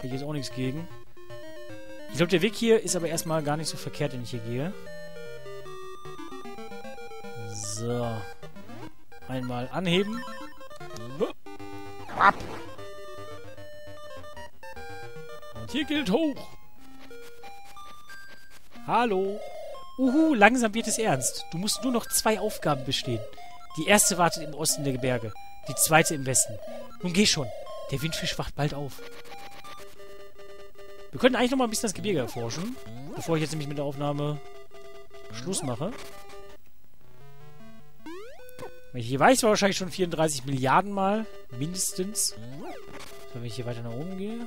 ich jetzt auch nichts gegen. Ich glaube, der Weg hier ist aber erstmal gar nicht so verkehrt, wenn ich hier gehe. So. Einmal anheben. Und hier gilt hoch. Hallo. Langsam wird es ernst. Du musst nur noch 2 Aufgaben bestehen. Die erste wartet im Osten der Berge. Die zweite im Westen. Nun geh schon. Der Windfisch wacht bald auf. Wir können eigentlich noch mal ein bisschen das Gebirge erforschen. Bevor ich jetzt nämlich mit der Aufnahme Schluss mache. Hier war ich zwar wahrscheinlich schon 34 Milliarden Mal. Mindestens. So, wenn ich hier weiter nach oben gehe.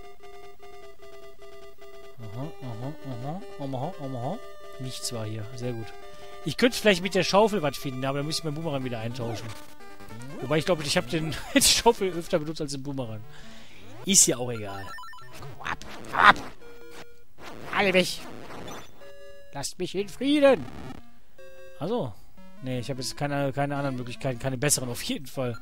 Aha. Nichts war hier. Sehr gut. Ich könnte vielleicht mit der Schaufel was finden, aber dann müsste ich meinen Boomerang wieder eintauschen. Wobei ich glaube, ich habe die Schaufel öfter benutzt als den Boomerang. Ist ja auch egal. Ab! Alle weg! Lasst mich in Frieden! Also. Nee, ich habe jetzt keine anderen Möglichkeiten, keine besseren auf jeden Fall.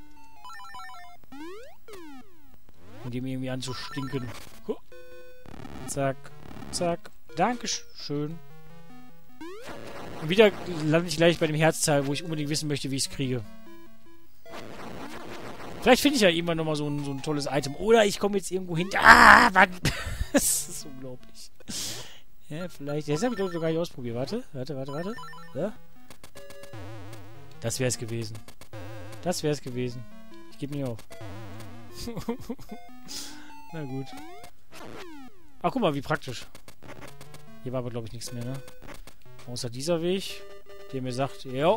Und ihm irgendwie anzustinken. Zack, zack. Dankeschön. Und wieder lande ich gleich bei dem Herzteil, wo ich unbedingt wissen möchte, wie ich es kriege. Vielleicht finde ich ja irgendwann nochmal so ein tolles Item. Oder ich komme jetzt irgendwo hin. Ah, Mann! Das ist unglaublich. Ja, vielleicht. Jetzt habe ich doch gar nicht ausprobiert. Warte. Ja? Das wäre es gewesen. Ich gebe nicht auf. Na gut. Ach, guck mal, wie praktisch. Hier war aber, glaube ich, nichts mehr, ne? Außer dieser Weg, der mir sagt, jo.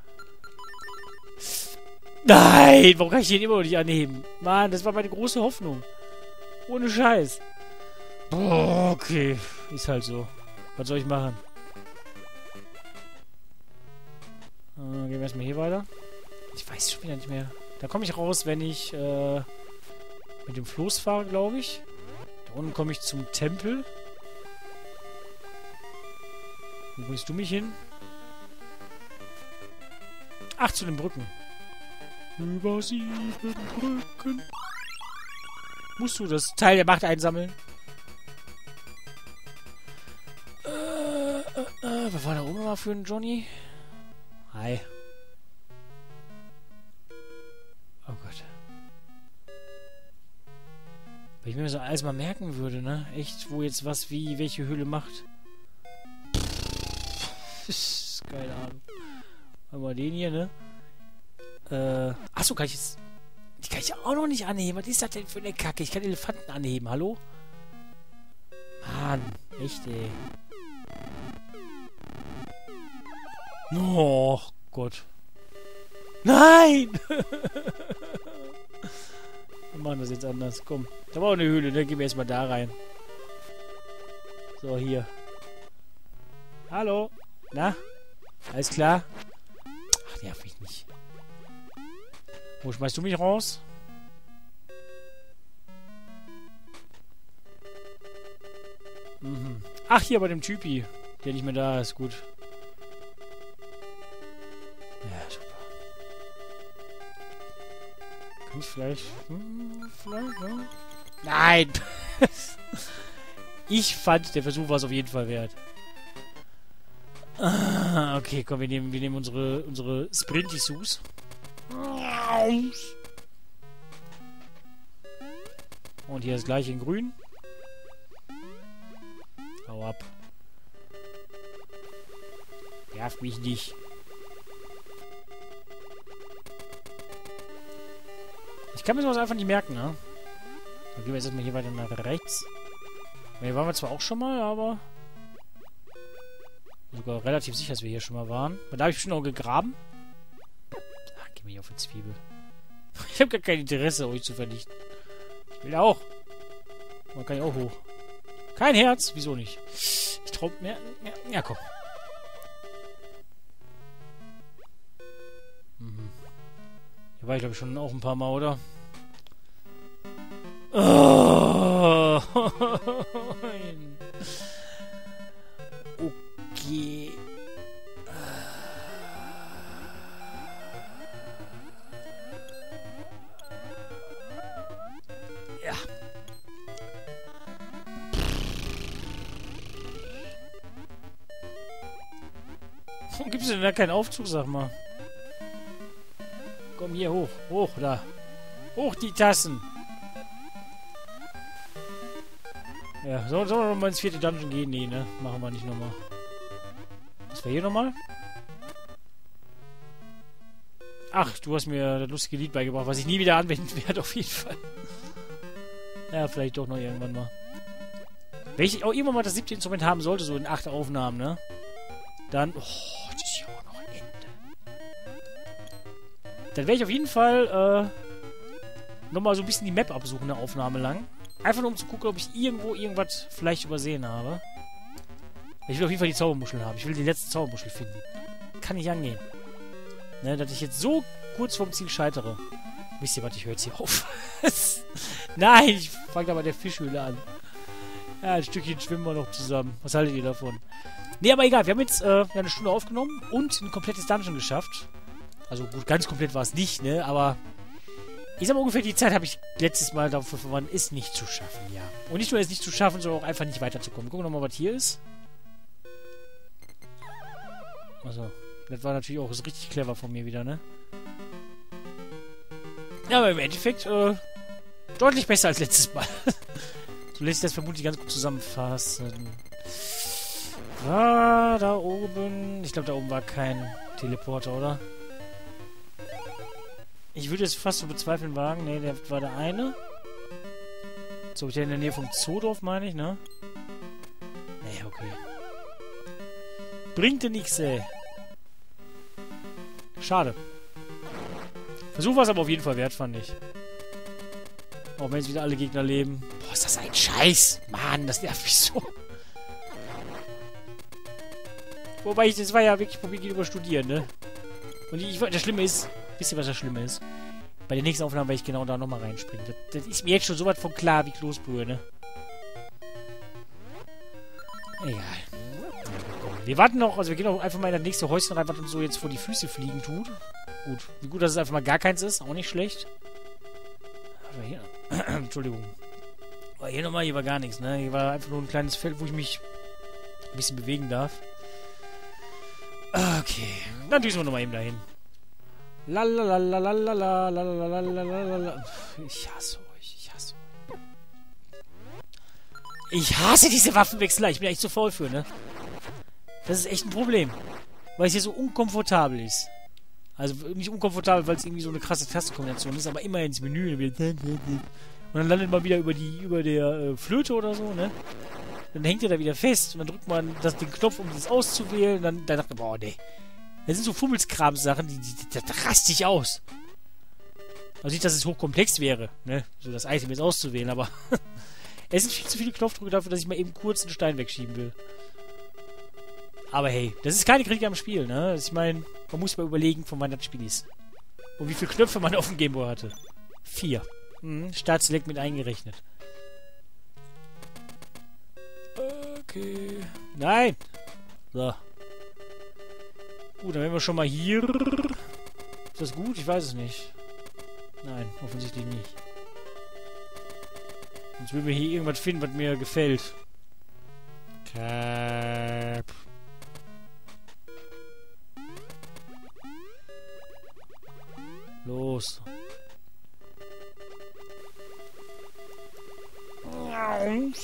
Nein! Warum kann ich den immer noch nicht anheben? Mann, das war meine große Hoffnung. Ohne Scheiß. Boah, okay. Ist halt so. Was soll ich machen? Gehen wir erstmal hier weiter. Ich weiß schon wieder nicht mehr. Da komme ich raus, wenn ich mit dem Floß fahre, glaube ich. Da unten komme ich zum Tempel. Wo bringst du mich hin? Ach, zu den Brücken. Über 7 Brücken. Musst du das Teil der Macht einsammeln? Was war da oben mal für ein Johnny? Hi. Oh Gott. Wenn ich mir das alles mal merken würde, ne? Echt, wo jetzt was wie welche Höhle macht. Keine Ahnung. Machen wir den hier, ne? Achso, kann ich jetzt... Die kann ich auch noch nicht anheben. Was ist das denn für eine Kacke? Ich kann Elefanten anheben, hallo? Mann, echt, ey. Oh Gott. Nein! Wir machen das jetzt anders. Komm. Da war auch eine Höhle, ne? Gehen wir erstmal da rein. So, hier. Hallo? Na? Alles klar? Ach, nerv mich nicht. Wo schmeißt du mich raus? Mhm. Ach, hier bei dem Typi. Der nicht mehr da ist. Gut. Ja, super. Kann ich vielleicht... vielleicht, ne? Nein! Ich fand, der Versuch war es auf jeden Fall wert. Ah, okay, komm, wir nehmen unsere Sprinty-Sus. Und hier ist gleich in grün. Hau ab. Nerv mich nicht. Ich kann mir sowas einfach nicht merken, ne? Dann gehen wir jetzt erstmal hier weiter nach rechts. Hier waren wir zwar auch schon mal, aber... sogar relativ sicher, dass wir hier schon mal waren. Da habe ich bestimmt auch gegraben. Ach, geh mir hier auf die Zwiebel. Ich habe gar kein Interesse, euch zu vernichten. Ich will auch. Man kann ja auch hoch. Kein Herz? Wieso nicht? Ich trau mehr. Ja, komm. Mhm. Hier war ich, glaube ich, schon auch ein paar Mal, oder? Oh. Nein. Okay. Ja. Warum gibt es denn da keinen Aufzug, sag mal? Komm hier hoch. Hoch, da. Hoch die Tassen. Ja, sollen wir nochmal ins 4. Dungeon gehen? Nee, ne? Machen wir nicht nochmal. Was war hier nochmal? Ach, du hast mir das lustige Lied beigebracht, was ich nie wieder anwenden werde, auf jeden Fall. Ja, vielleicht doch noch irgendwann mal. Wenn ich auch irgendwann mal das 7. Instrument haben sollte, so in 8 Aufnahmen, ne? Dann... Oh, das ist ja auch noch ein Ende. Dann werde ich auf jeden Fall, nochmal so ein bisschen die Map absuchen, eine Aufnahme lang. Einfach nur, um zu gucken, ob ich irgendwo irgendwas vielleicht übersehen habe. Ich will auf jeden Fall die Zaubermuschel haben. Ich will die letzte Zaubermuschel finden. Kann nicht angehen. Ne, dass ich jetzt so kurz vorm Ziel scheitere. Wisst ihr was, ich höre jetzt hier auf. Nein, ich fange da bei der Fischhöhle an. Ja, ein Stückchen schwimmen wir noch zusammen. Was haltet ihr davon? Ne, aber egal. Wir haben jetzt eine Stunde aufgenommen und ein komplettes Dungeon geschafft. Also gut, ganz komplett war es nicht, ne? Aber ich sag mal, ungefähr die Zeit habe ich letztes Mal dafür verwandt, ist nicht zu schaffen, ja. Und nicht nur ist nicht zu schaffen, sondern auch einfach nicht weiterzukommen. Gucken wir nochmal, was hier ist. Also, das war natürlich auch richtig clever von mir wieder, ne? Ja, aber im Endeffekt, deutlich besser als letztes Mal. So lässt sich das vermutlich ganz gut zusammenfassen. War da oben... Ich glaube, da oben war kein Teleporter, oder? Ich würde es fast so bezweifeln wagen. Ne, der war der eine. So, der in der Nähe vom Zoodorf, meine ich, ne? Ne, okay. Bringt dir nichts, ey. Schade. Versuch war es aber auf jeden Fall wert, fand ich. Auch wenn jetzt wieder alle Gegner leben. Boah, ist das ein Scheiß. Mann, das nervt mich so. Wobei, das war ja wirklich probiert über Studieren, ne? Und das Schlimme ist... Wisst ihr, was das Schlimme ist? Bei der nächsten Aufnahme werde ich genau da nochmal reinspringen. Das ist mir jetzt schon so weit von klar wie Kloßbrühe, ne? Egal. Wir warten noch, also wir gehen auch einfach mal in das nächste Häuschen rein, was uns so jetzt vor die Füße fliegen tut. Gut. Wie gut, dass es einfach mal gar keins ist. Auch nicht schlecht. Aber hier... Entschuldigung. Aber hier nochmal, hier war gar nichts, ne? Hier war einfach nur ein kleines Feld, wo ich mich ein bisschen bewegen darf. Okay. Dann düsen wir nochmal eben dahin. Lalalalalalalalalalalalala. Ich hasse euch. Ich hasse euch. Ich hasse diese Waffenwechsler. Ich bin echt zu faul für, ne? Das ist echt ein Problem. Weil es hier so unkomfortabel ist. Also nicht unkomfortabel, weil es irgendwie so eine krasse Tastenkombination ist, aber immer ins Menü. Und dann landet man wieder über der Flöte oder so, ne? Dann hängt er da wieder fest und dann drückt man den Knopf, um das auszuwählen. Dann dachte ich, boah, ne. Das sind so Fummelskram-Sachen, da raste ich aus. Also nicht, dass es hochkomplex wäre, ne? So das Item jetzt auszuwählen, aber es sind viel zu viele Knopfdrücke dafür, dass ich mal eben kurz einen Stein wegschieben will. Aber hey, das ist keine Kritik am Spiel, ne? Also ich meine, man muss mal überlegen, von wann das Spiel ist. Und wie viele Knöpfe man auf dem Gameboy hatte. 4. Start-Select mit eingerechnet. Okay. Nein! So. Gut, dann wären wir schon mal hier. Ist das gut? Ich weiß es nicht. Nein, offensichtlich nicht. Sonst würden wir hier irgendwas finden, was mir gefällt. Cap. Los. Und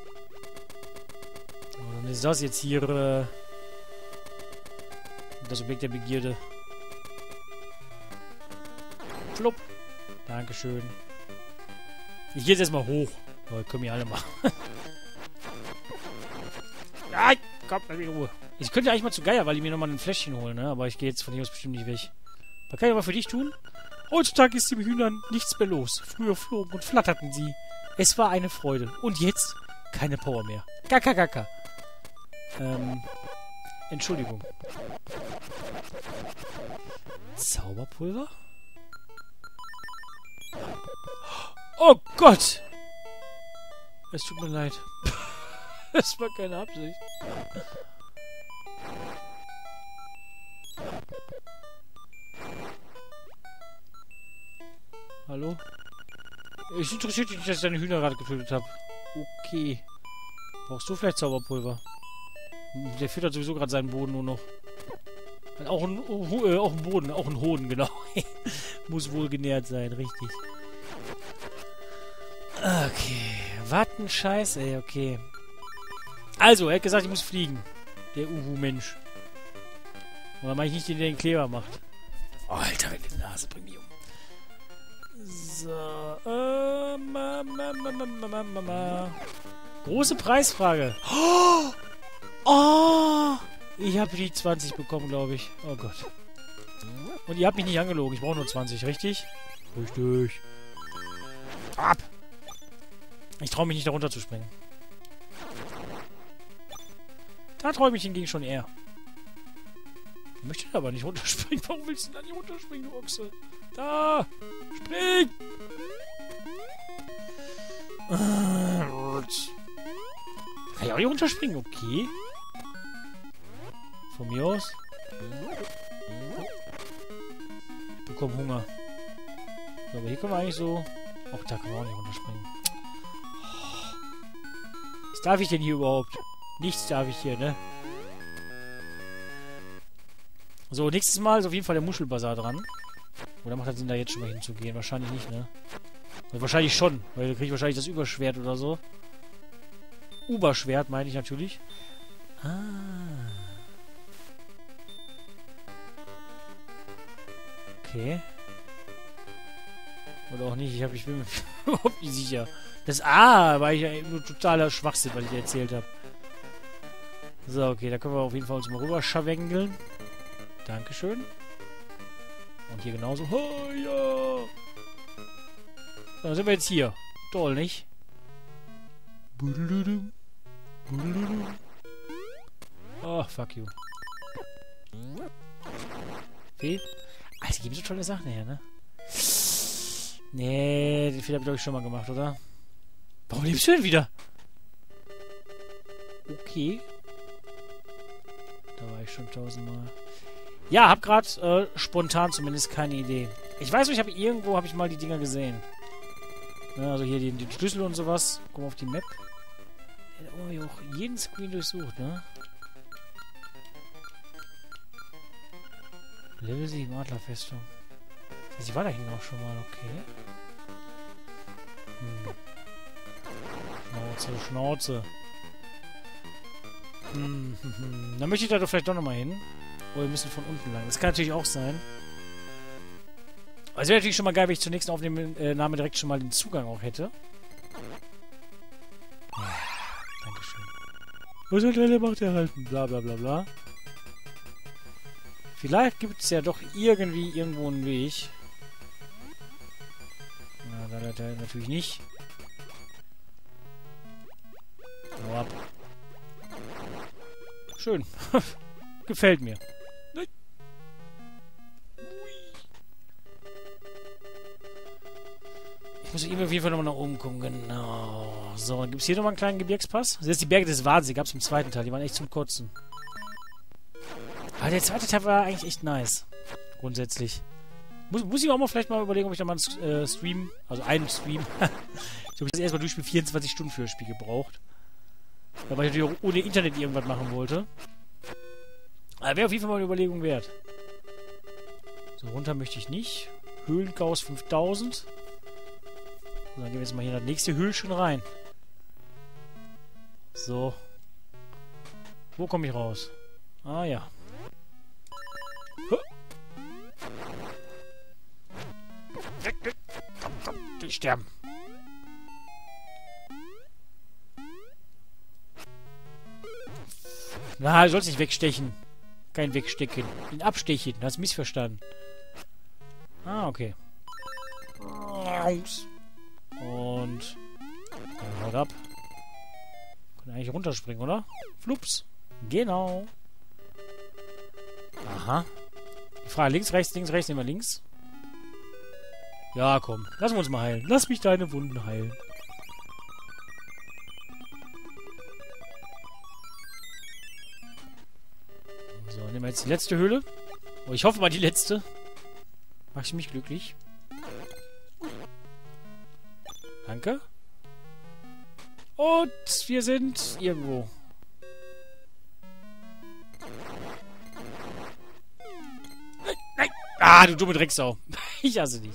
dann ist das jetzt hier das Objekt der Begierde. Flupp. Dankeschön. Ich gehe jetzt erstmal hoch. Oh, können wir alle machen. Nein! Kommt mal in Ruhe. Ich könnte eigentlich mal zu Geier, weil ich mir nochmal ein Fläschchen holen, ne? Aber ich gehe jetzt von hier aus bestimmt nicht weg. Was kann ich aber für dich tun? Heutzutage ist den Hühnern nichts mehr los. Früher flogen und flatterten sie. Es war eine Freude. Und jetzt keine Power mehr. Kaka. Entschuldigung. Zauberpulver? Oh Gott! Es tut mir leid. Es war keine Absicht. Hallo? Es interessiert dich nicht, dass ich deine Hühner gerade getötet habe. Okay. Brauchst du vielleicht Zauberpulver? Der füttert sowieso gerade seinen Boden nur noch. Auch ein Boden, auch ein Hoden, genau. Muss wohl genährt sein, richtig. Okay. Was ein Scheiß, ey, okay. Also, er hat gesagt, ich muss fliegen. Der Uhu-Mensch. Oder meine ich nicht, den der den Kleber macht. Oh, Alter, die Nase bringt mich um. So, große Preisfrage. Oh! Ich habe die 20 bekommen, glaube ich. Oh Gott. Und ihr habt mich nicht angelogen. Ich brauche nur 20, richtig? Richtig. Ab! Ich traue mich nicht, da runter zu springen. Da traue ich mich hingegen schon eher. Ich möchte aber nicht runterspringen. Warum willst du da nicht runterspringen, du Ochse? Da! Spring! Kann ich auch nicht runterspringen? Okay. Von mir aus. Ich bekomme Hunger. So, aber hier können wir eigentlich so... Ach, da kann man auch nicht runterspringen. Was darf ich denn hier überhaupt? Nichts darf ich hier, ne? So, nächstes Mal ist auf jeden Fall der Muschelbazar dran. Oder macht das Sinn, da jetzt schon mal hinzugehen? Wahrscheinlich nicht, ne? Also wahrscheinlich schon, weil da kriege ich wahrscheinlich das Überschwert oder so. Uberschwert meine ich natürlich. Ah. Okay. Oder auch nicht, ich bin mir überhaupt nicht sicher. Das A war ich ja nur totaler Schwachsinn, was ich erzählt habe. So, okay, da können wir auf jeden Fall uns mal rüber schawängeln. Dankeschön. Und hier genauso. Oh, ja. So, dann sind wir jetzt hier. Toll, nicht? Oh, fuck you. Wie? Alter, die geben so tolle Sachen her, ne? Nee, den Fehler habe ich, glaube ich, schon mal gemacht, oder? Warum lebst du denn wieder? Okay. Da war ich schon 1000-mal. Ja, hab grad spontan zumindest keine Idee. Ich weiß nicht, irgendwo habe ich mal die Dinger gesehen. Ja, also hier den Schlüssel und sowas. Komm auf die Map. Ja, da haben wir auch jeden Screen durchsucht, ne? Level 7 Adlerfestung. Sie war da hinten auch schon mal, okay. Schnauze, Schnauze. Dann möchte ich da doch vielleicht doch nochmal hin. Oder wir müssen von unten lang. Das kann natürlich auch sein. Also wäre natürlich schon mal geil, wenn ich zur nächsten Aufnahme direkt schon mal den Zugang auch hätte. Ja, Dankeschön. Was hat der Macht erhalten? Bla bla bla bla. Vielleicht gibt es ja doch irgendwie irgendwo einen Weg. Na, da natürlich nicht. Hau ab. Schön. Gefällt mir. Ich muss irgendwie auf jeden Fall nochmal nach oben gucken. Genau. So, dann gibt es hier nochmal einen kleinen Gebirgspass. Das ist die Berge des Wahnsinns. Die gab es im zweiten Teil. Die waren echt zum Kotzen. Aber der zweite Teil war eigentlich echt nice. Grundsätzlich. Muss ich auch mal vielleicht mal überlegen, ob ich da mal einen Stream, also einen Stream, ich habe das erstmal durchspiel 24 Stunden für das Spiel gebraucht. Weil ich natürlich auch ohne Internet irgendwas machen wollte. Aber wäre auf jeden Fall mal eine Überlegung wert. So, runter möchte ich nicht. Höhlenchaos 5000. Und dann gehen wir jetzt mal hier in das nächste Höhlchen rein. So. Wo komme ich raus? Ah ja. Die sterben. Na, du sollst nicht wegstechen. Kein Wegstecken. Ihn abstechen. Du hast missverstanden. Ah, okay. Und... Dann haut ab. Können eigentlich runterspringen, oder? Flups. Genau. Aha. Die Frage, links, rechts, nehmen wir links. Ja, komm. Lassen wir uns mal heilen. Lass mich deine Wunden heilen. So, nehmen wir jetzt die letzte Höhle. Oh, ich hoffe mal die letzte. Mach ich mich glücklich. Danke. Und wir sind irgendwo. Ah, du dumme Drecksau. Ich hasse dich.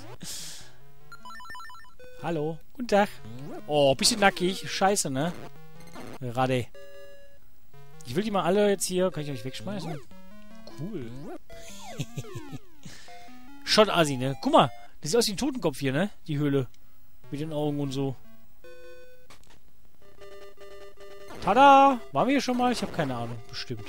Hallo. Guten Tag. Oh, bisschen nackig. Scheiße, ne? Gerade. Ich will die mal alle jetzt hier... Kann ich euch wegschmeißen? Cool. Schon assi, ne? Guck mal. Das sieht aus wie ein Totenkopf hier, ne? Die Höhle. Mit den Augen und so. Tada! Waren wir hier schon mal? Ich habe keine Ahnung. Bestimmt.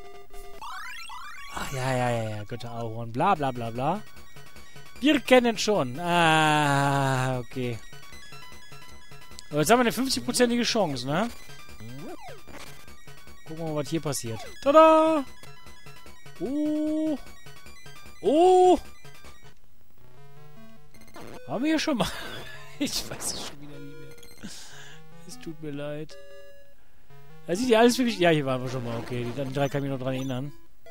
Ach, ja. Götterahorn. Bla, bla, bla, bla. Wir kennen schon. Ah, okay. Aber jetzt haben wir eine 50-prozentige Chance, ne? Gucken wir mal, was hier passiert. Tada! Oh! Oh! Haben wir hier schon mal... Ich weiß es schon wieder nicht mehr. Es tut mir leid. Da sieht ja alles wirklich... Ja, hier waren wir schon mal. Okay, die 3 kann ich mich noch dran erinnern.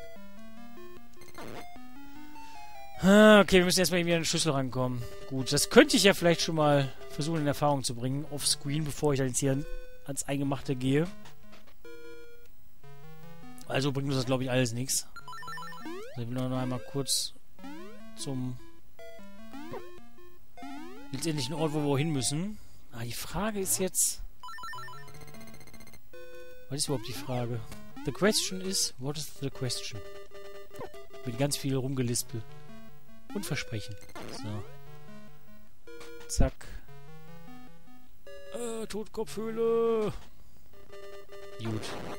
Okay, wir müssen erstmal irgendwie an den Schlüssel rankommen. Gut, das könnte ich ja vielleicht schon mal versuchen in Erfahrung zu bringen. Offscreen, bevor ich dann jetzt hier ans Eingemachte gehe. Also bringt uns das, glaube ich, alles nichts. Also ich will noch einmal kurz zum letztendlichen Ort, wo wir hin müssen. Ah, die Frage ist jetzt... Was ist überhaupt die Frage? The question is... What is the question? Mit ganz viel Rumgelispel. Und Versprechen. So. Zack. Totkopfhöhle. Gut.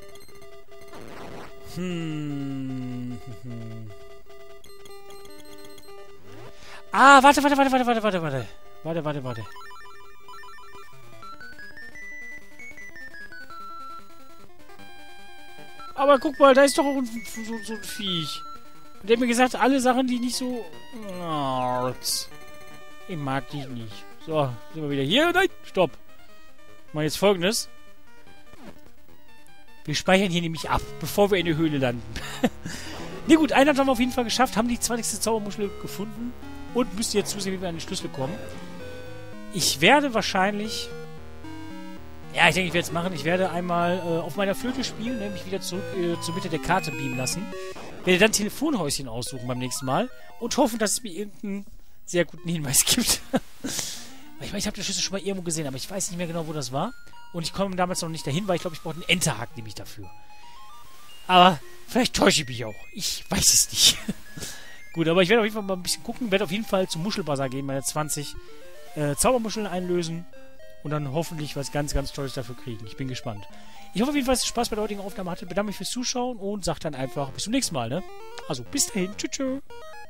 Ah, warte. Warte. Aber guck mal, da ist doch auch so ein Viech. Und der hat mir gesagt, alle Sachen, die nicht so... Ich mag dich nicht. So, sind wir wieder hier. Nein, stopp. Machen jetzt Folgendes. Wir speichern hier nämlich ab, bevor wir in der Höhle landen. Ne gut, einen haben wir auf jeden Fall geschafft, haben die 20. Zaubermuschel gefunden und müssen jetzt zusehen, wie wir an den Schlüssel kommen. Ich werde wahrscheinlich... Ja, ich denke, ich werde es machen. Ich werde einmal auf meiner Flöte spielen, nämlich wieder zurück zur Mitte der Karte beamen lassen. Werde dann Telefonhäuschen aussuchen beim nächsten Mal und hoffen, dass es mir irgendeinen sehr guten Hinweis gibt. Ich meine, ich habe den Schlüssel schon mal irgendwo gesehen, aber ich weiß nicht mehr genau, wo das war. Und ich komme damals noch nicht dahin, weil ich glaube, ich brauche einen Enterhaken nämlich dafür. Aber vielleicht täusche ich mich auch. Ich weiß es nicht. Gut, aber ich werde auf jeden Fall mal ein bisschen gucken. Werde auf jeden Fall zum Muschelbazar gehen, meine 20 Zaubermuscheln einlösen. Und dann hoffentlich was ganz, ganz Tolles dafür kriegen. Ich bin gespannt. Ich hoffe auf jeden Fall, dass ihr Spaß bei der heutigen Aufnahme hattet. Bedanke mich fürs Zuschauen und sage dann einfach bis zum nächsten Mal, ne? Also, bis dahin. Tschüss, tschüss.